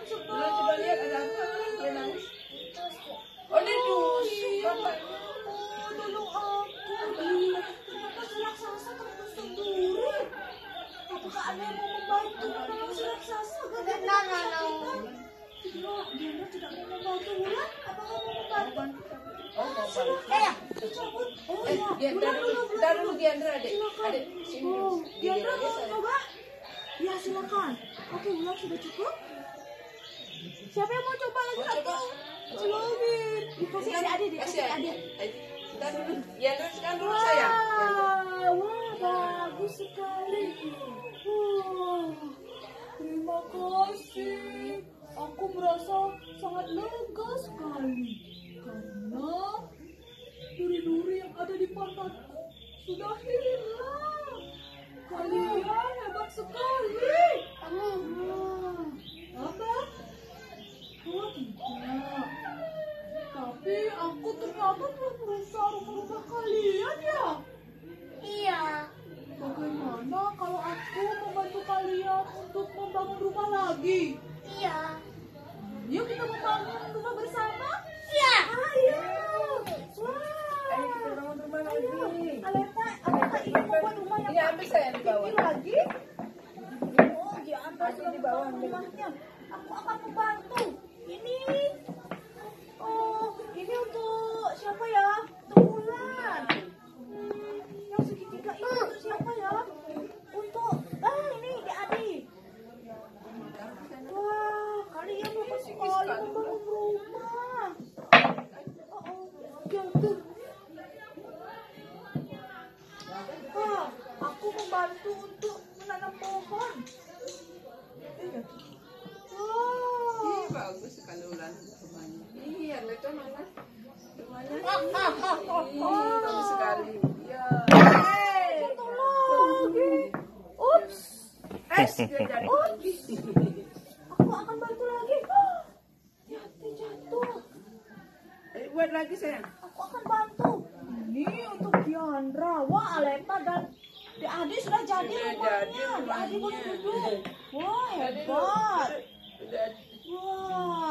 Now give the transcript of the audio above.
Dulu coba lihat ada apa? Dia nangis. Oh, dia tusuk. Tolong aku. Ternyata si raksasa tertusuk duri. Apakah Anda mau membantu menolong si raksasa? Dia tidak mau membantu Wulan. Apakah mau membantu? Oh, mau balik. Dicabut. Oh iya. Bentar dulu Diandra, adik. Silakan. Adik, sini. Oh, Diandra Dia mau coba? Ya silakan. Oke, Wulan sudah cukup. Siapa yang mau coba lagi? Mau coba? Cilongin. Dikasih adik-adik, dikasih adik. Bentar dulu. Diandra sekarang dulu sayang. Wah, bagus sekali. Wah, terima kasih. Aku merasa sangat lega sekali karena duri-duri yang ada di pantatku sudah hilang. Kalian hebat sekali. Apa? Oh tidak. Tapi aku ternyata telah berusaha merubah kalian ya. Iya. Bagaimana kalau aku membantu kalian untuk membangun rumah lagi? Iya. Yuk kita membangun rumah bersama. Iya. Ayo. Ayo kita bangun rumah lagi. Aleta ingin membuat rumah yang Ini ambil saya di bawah. tinggi lagi. Oh, dia ambil Masih di bawah, ambil. rumahnya. Aku akan membantu. Ini. Oh, ini untuk siapa ya? Untuk Wulan. Yang segitiga ini untuk siapa ya? Untuk ini adik. Wah, kalian hebat sekali membangun rumah. Jatuh. Wah, aku membantu untuk menanam pohon. Wow. Ih, bagus sekali Ulan rumahnya. Iya, lihat mana rumahnya. Ih, bagus sekali. Iya. Tolong. Ups. Dia jadi. Aku akan bantu lagi. Jatuh. Buat lagi sayang. Aku akan bantu. Ini untuk Diandra. Wah, Aleta dan Adi sudah jadi rumahnya. Adi boleh duduk. Wah, hebat. Udah. Wah,